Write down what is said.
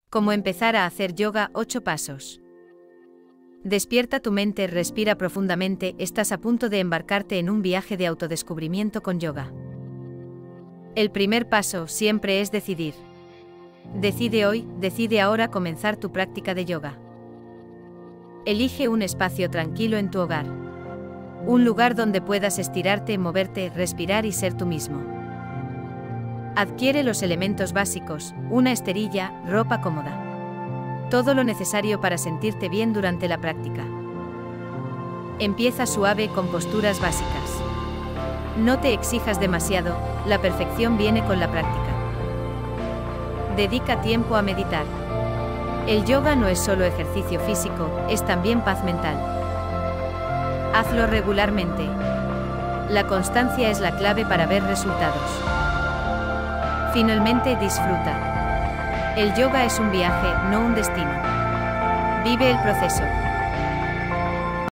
Cómo empezar a hacer yoga, 8 pasos. Despierta tu mente, respira profundamente, estás a punto de embarcarte en un viaje de autodescubrimiento con yoga. El primer paso siempre es decidir. Decide hoy, decide ahora comenzar tu práctica de yoga. Elige un espacio tranquilo en tu hogar. Un lugar donde puedas estirarte, moverte, respirar y ser tú mismo. Adquiere los elementos básicos, una esterilla, ropa cómoda. Todo lo necesario para sentirte bien durante la práctica. Empieza suave con posturas básicas. No te exijas demasiado, la perfección viene con la práctica. Dedica tiempo a meditar. El yoga no es solo ejercicio físico, es también paz mental. Hazlo regularmente. La constancia es la clave para ver resultados. Finalmente, disfruta. El yoga es un viaje, no un destino. Vive el proceso.